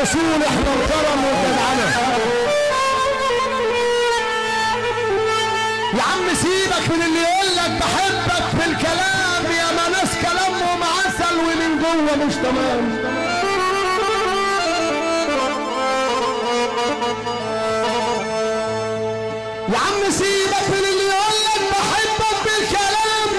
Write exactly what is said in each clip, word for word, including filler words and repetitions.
الاصول احنا الكرم والجدعنه. يا عم سيبك من اللي يقول لك بحبك في الكلام، يا ما ناس كلامهم عسل ومن جوه مش تمام. يا عم سيبك من اللي يقول لك بحبك بالكلام،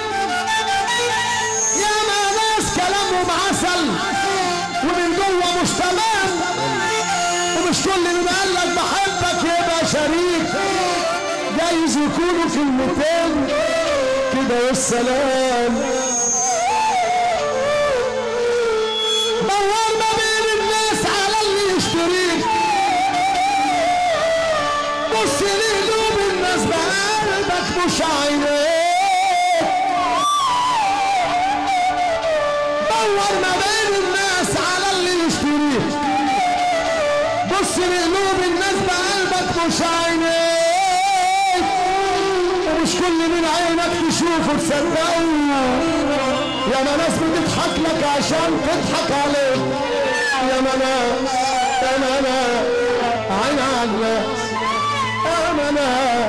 يا ما ناس كلامهم عسل ومن جوه مش تمام. ومش كل اللي قال لك بحبك يبقى شريك، جايز يكونوا كلمتين كده والسلام. دور ما بين الناس على اللي يشتريك، بص لقلوب الناس بقلبك مش عينيك. دور ما بين الناس على اللي يشتريك، بص لقلوب الناس بقلبك مش عينيك. ومش كل من عينك تشوفه تصدقه، يا ما ناس بتضحك لك عشان تضحك عليك. يا ما ناس يا ما ناس عين على الناس، يا ما ناس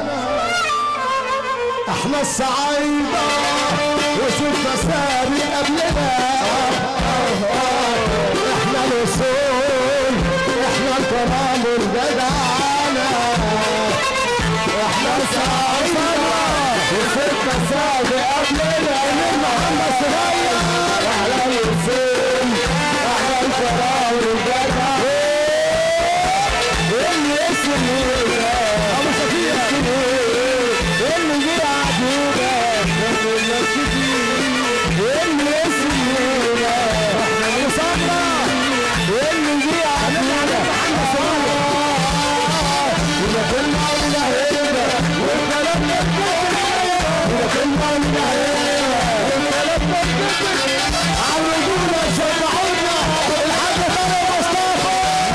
احنا الصعايدة وصرنا سابق قبلنا. احنا الاصول احنا الكرام والجدعنة، احنا الصعايدة وصرنا سابق قبلنا. احنا صغير احنا الاصول احنا الكرام والجدعنة. اللي يسمي ابو شفيع اللي جه عدونا اللي يسمي احنا صبرا اللي جه عدونا ولا كلمة ولا هيبة والكلام ولا كلمة ولا هيبة والكلام عودونا شجعونا الحاج طارق مصطفى.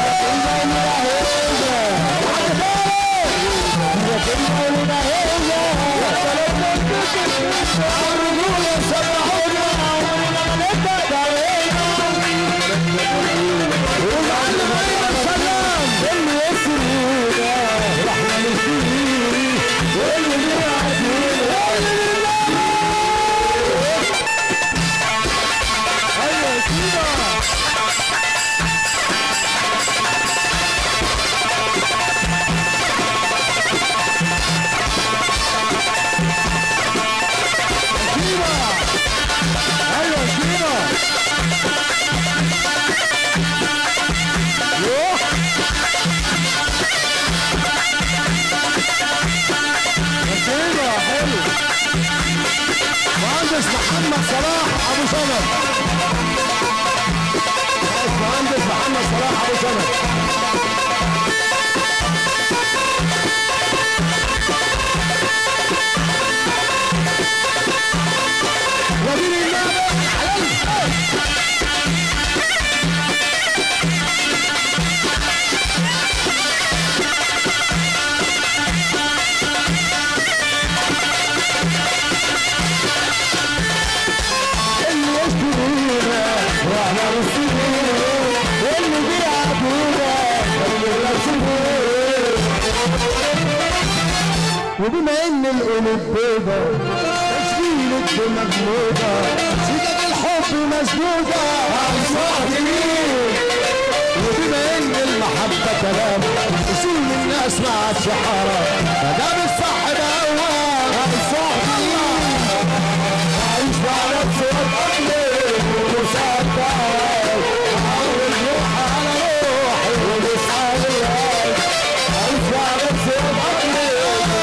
ولا كلمة ولا هيبة والكلام عودونا شجعونا ونبدأ علينا ومعلم علينا السلام. اللي يسرينا واحنا نسير واللي بيعدينا ايوه سينا. ايوه سينا سينا حلو. مهندس محمد صلاح ابو سند، مهندس محمد صلاح ابو سند. ودين الله اللي يشترينا واحنا نشتريه واللي بيعدونا اللي يشتريه. وبما ان القلوب بيضة تشكيلة بمجموعة سيدة الحب مسدودة عالصاحب مين. وبما ان المحبة كلام اصول الناس ما عادش حرام، مدام الصاحب اوام عالصاحب مين. عايش على صوت قلبي ومصدق عاوز روح على روحي ولسه ليالي. عايش على صوت قلبي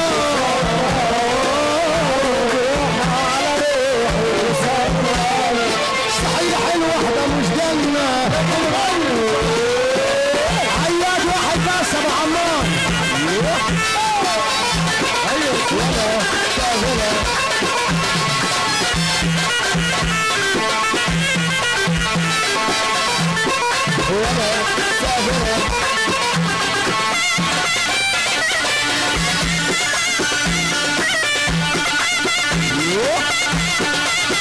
صحيح الوحدة مش جنة. عياد واحد بس ابو عمار. ايوه يلا سهلة يلا سهلة.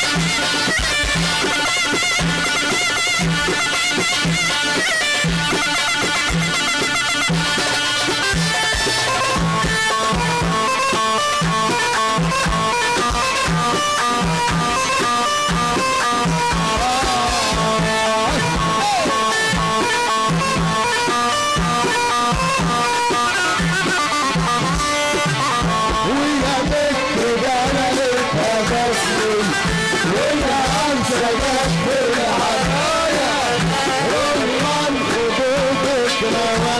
Yeah.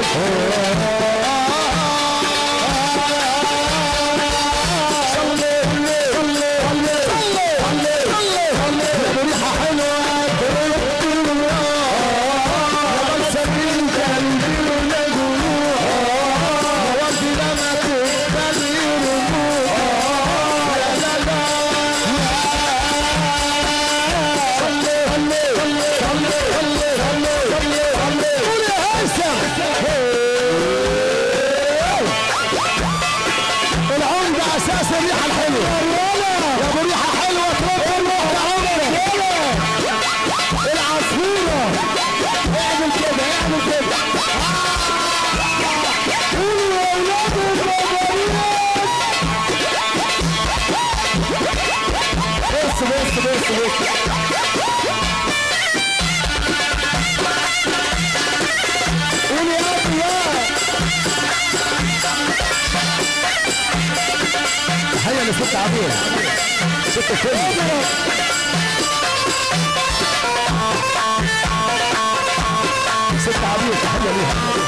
تحية لست عبير ست كل ست عبير تحية ليها.